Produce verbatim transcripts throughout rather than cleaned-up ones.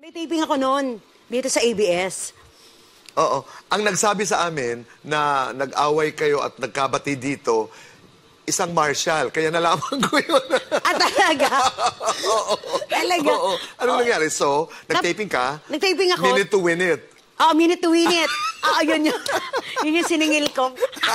May taping ako noon, dito sa A B S. Oo. Ang nagsabi sa amin na nag-away kayo at nagkabati dito, isang marshal. Kaya nalaman ko yun. Ah, talaga? Oo. Talaga? Oo. Anong nangyari? So, nag-taping ka? Nag-taping ako. Minute to win it. Oo, minute to win it. Oo, yun yun. Yun yung siningil ko.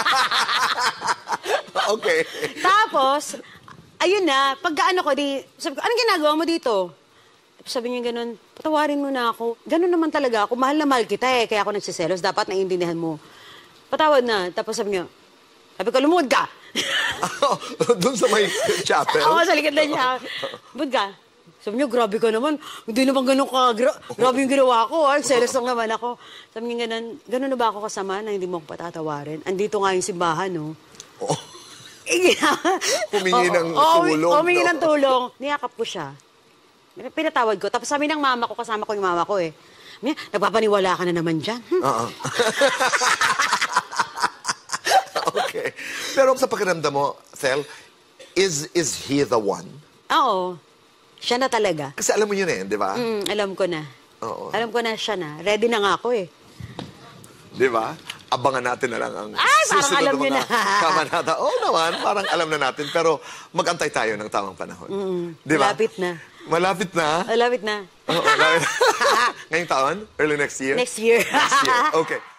Okay. Tapos, ayun na, pagkaano ko, di, sabi ko, anong ginagawa mo dito? Tapos sabi niya ganun, patawarin mo na ako. Ganun naman talaga ako, mahal na mahal kita eh, kaya ako nagsiselos, dapat naiintindihan mo. Patawad na, tapos sabi niya, sabi ko, lumuhod ka. Doon sa may chapel? Oo, sa likod na niya. Lumuhod ka. Sabi niya, grabe ka naman. Hindi naman ganun ka, gra grabe yung ginawa ko. Ah. Selos lang naman ako. Sabi niya ganun, ganun na ba ako kasama na hindi mo ako patatawarin? Andito nga yung simbahan, no? Oh. Humingi ng tulong. Humingi ng tulong. Niyakap ko siya. Pinatawad ko. Tapos sabi ng mama ko, kasama ko yung mama ko eh. Miya, nagpapaniwala ka na naman dyan. Hmm? Uh-uh. Okay. Pero sa pakiramdam mo, Thel, is is he the one? Oo. Siya na talaga. Kasi alam mo yun eh, di ba? Mm, alam ko na. Oo. Alam ko na siya na. Ready na nga ako eh. Di ba? Abangan natin na lang ang Ay, parang susunod alam na niyo mga na. kamanata. Oo naman, parang alam na natin. Pero magantay tayo ng tamang panahon. Mm, di ba? malapit na. Malapit na? Malapit na. Oo, malapit. Ngayong taon? Early next year? Next year. Next year. Okay.